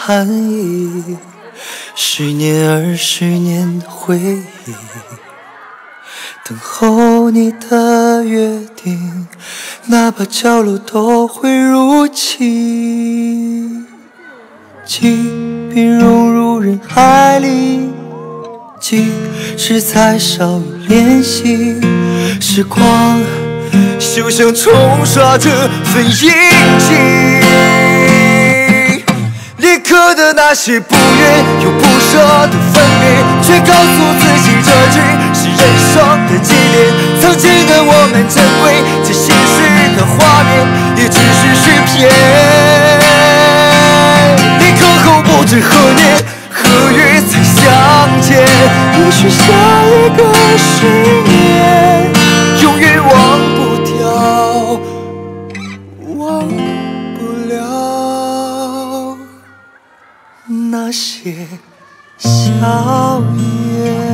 含义。10年、20年的回忆，等候你的约定，哪怕角落都会如期。记并融入人海里，记是再少有联系。时光就像冲刷着分印记，立刻的那些不愿又不舍的分别，却告诉自己这只是人生的纪念。曾经的我们珍贵，这现实的画面也只是虚片。离刻后不知何年何月才相见，也许下一个10年永远忘不掉，忘不了那些笑颜。